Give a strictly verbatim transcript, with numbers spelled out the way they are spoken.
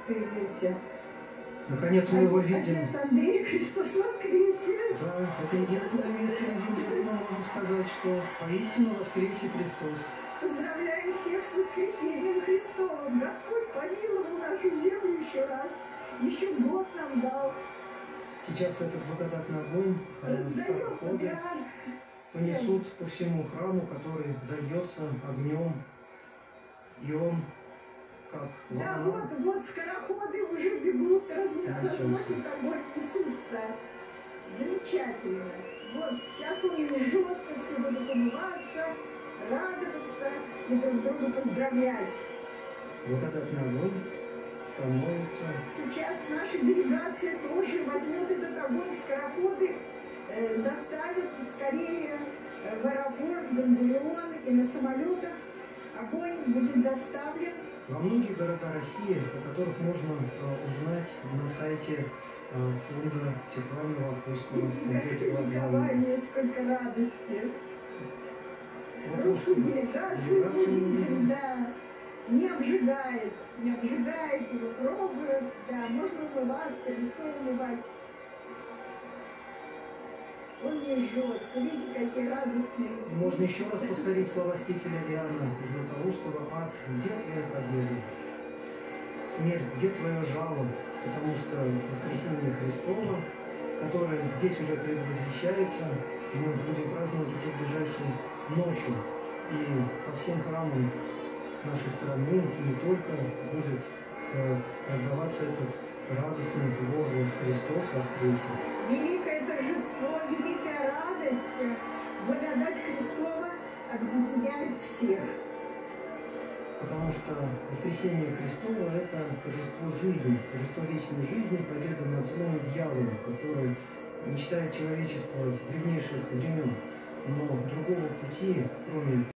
появился. Наконец мы его видим. Отец Андрей, Христос воскресе! Да, это единственное место на земле, где мы можем сказать, что поистину воскресе Христос. Поздравляем всех с воскресением Христовым! Господь помиловал нашу землю еще раз, еще год нам дал. Сейчас этот благодатный огонь скороходы понесут по всему храму, который зальется огнем, и он как да, волна. вот, вот скороходы уже бегут, раз, разносят огонь, несутся. Замечательно. Вот, сейчас он жжется, все будут умываться, радоваться и друг друга поздравлять. Благодатный огонь становится. Сейчас наша делегация тоже возьмет этот огонь, скороходы э, доставят скорее э, в аэропорт Бен-Гурион, и на самолетах огонь будет доставлен. Во многих городах России, о которых можно э, узнать на сайте э, фонда Северного Апостола. Ликование, сколько радости. Русскую делегацию увидим, да. Не обжигает, не обжигает, его пробуют, да, можно умываться, лицо умывать. Он не жжется, видите, какие радостные. Можно еще раз повторить слова святителя Иоанна Златоустого: «Ад, где твоя победа? Смерть, где твое жало?» Потому что воскресение Христова, которое здесь уже предвозвещается, мы будем праздновать уже ближайшей ночью. И по всем храмам нашей страны, и не только, будет э, раздаваться этот радостный возглас: «Христос воскресе!» Великое торжество, великая радость, благодать Христова объединяет всех. Потому что воскресение Христова – это торжество жизни, торжество вечной жизни, победа над злом и дьяволом, который мечтает человечество древнейших времен. Но другого пути, кроме